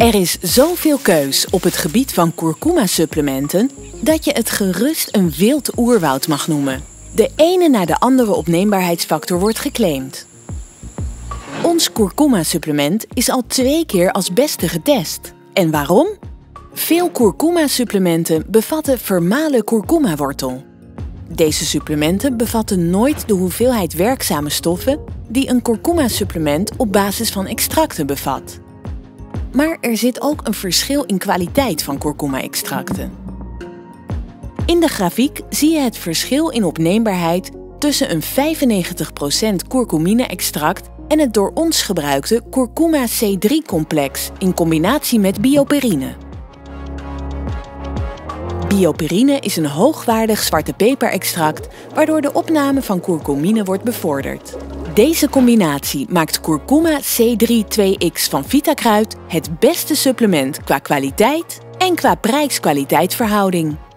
Er is zoveel keus op het gebied van kurkuma-supplementen dat je het gerust een wild oerwoud mag noemen. De ene na de andere opneembaarheidsfactor wordt geclaimd. Ons kurkuma-supplement is al 2 keer als beste getest. En waarom? Veel kurkuma-supplementen bevatten vermalen kurkuma-wortel. Deze supplementen bevatten nooit de hoeveelheid werkzame stoffen die een kurkuma-supplement op basis van extracten bevat. Maar er zit ook een verschil in kwaliteit van kurkuma-extracten. In de grafiek zie je het verschil in opneembaarheid tussen een 95% curcumine-extract en het door ons gebruikte curcuma C3-complex in combinatie met bioperine. Bioperine is een hoogwaardig zwarte peper-extract waardoor de opname van curcumine wordt bevorderd. Deze combinatie maakt curcuma C3-2X van Vitakruid het beste supplement qua kwaliteit en qua prijs-kwaliteitverhouding.